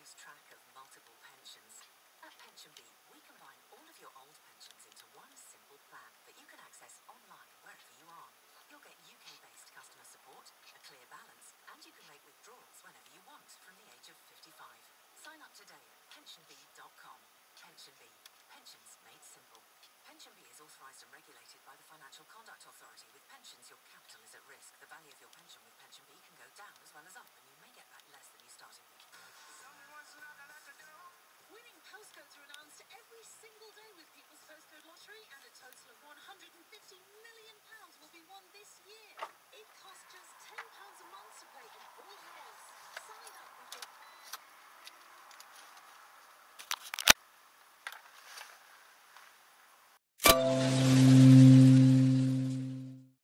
lose track of multiple pensions? At PensionBee, we combine all of your old pensions into one simple plan that you can access online wherever you are. You'll get UK-based customer support, a clear balance, and you can make withdrawals whenever you want from the age of 55. Sign up today at pensionbee.com. PensionBee. Pensions made simple. PensionBee is authorised and regulated by the Financial Conduct Authority. With pensions, your capital is at risk. The value of your pension with PensionBee can go down as well as up.